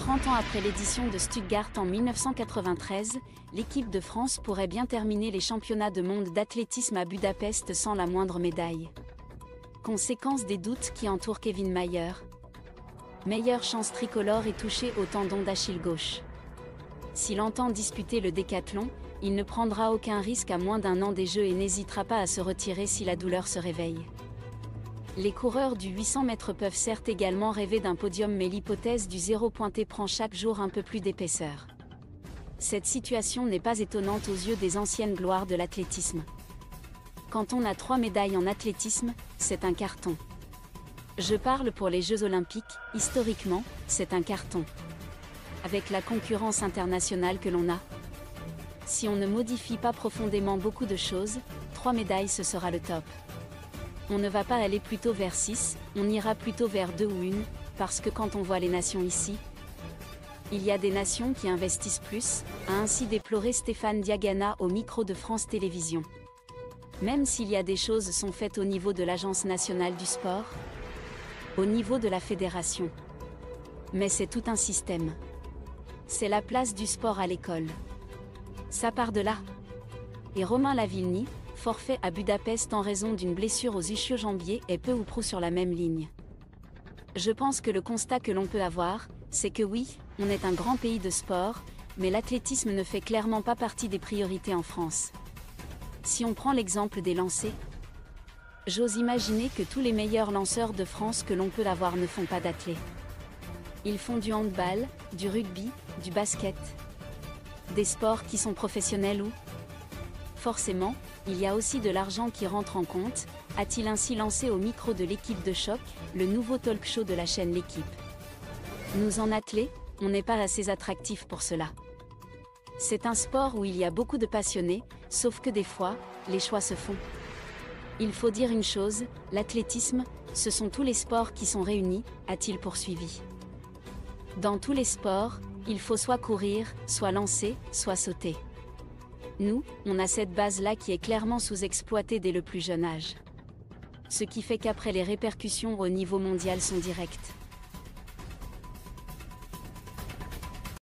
30 ans après l'édition de Stuttgart en 1993, l'équipe de France pourrait bien terminer les championnats de monde d'athlétisme à Budapest sans la moindre médaille. Conséquence des doutes qui entourent Kevin Mayer. Meilleure chance tricolore est touché au tendon d'Achille gauche. S'il entend disputer le décathlon, il ne prendra aucun risque à moins d'1 an des Jeux et n'hésitera pas à se retirer si la douleur se réveille. Les coureurs du 800 mètres peuvent certes également rêver d'un podium, mais l'hypothèse du zéro pointé prend chaque jour un peu plus d'épaisseur. Cette situation n'est pas étonnante aux yeux des anciennes gloires de l'athlétisme. Quand on a 3 médailles en athlétisme, c'est un carton. Je parle pour les Jeux Olympiques, historiquement, c'est un carton. Avec la concurrence internationale que l'on a, si on ne modifie pas profondément beaucoup de choses, 3 médailles ce sera le top. On ne va pas aller plutôt vers 6, on ira plutôt vers 2 ou 1, parce que quand on voit les nations ici, il y a des nations qui investissent plus, a ainsi déploré Stéphane Diagana au micro de France Télévisions. Même s'il y a des choses sont faites au niveau de l'Agence nationale du sport, au niveau de la fédération. Mais c'est tout un système. C'est la place du sport à l'école. Ça part de là. Et Romain Lavillenie, forfait à Budapest en raison d'une blessure aux ischio-jambiers, est peu ou prou sur la même ligne. Je pense que le constat que l'on peut avoir, c'est que oui, on est un grand pays de sport, mais l'athlétisme ne fait clairement pas partie des priorités en France. Si on prend l'exemple des lancers, j'ose imaginer que tous les meilleurs lanceurs de France que l'on peut avoir ne font pas d'athlé. Ils font du handball, du rugby, du basket. Des sports qui sont professionnels ou forcément, il y a aussi de l'argent qui rentre en compte, a-t-il ainsi lancé au micro de l'équipe de choc, le nouveau talk show de la chaîne L'Équipe. Nous en athlètes, on n'est pas assez attractifs pour cela. C'est un sport où il y a beaucoup de passionnés, sauf que des fois, les choix se font. Il faut dire une chose, l'athlétisme, ce sont tous les sports qui sont réunis, a-t-il poursuivi. Dans tous les sports, il faut soit courir, soit lancer, soit sauter. Nous, on a cette base-là qui est clairement sous-exploitée dès le plus jeune âge. Ce qui fait qu'après les répercussions au niveau mondial sont directes.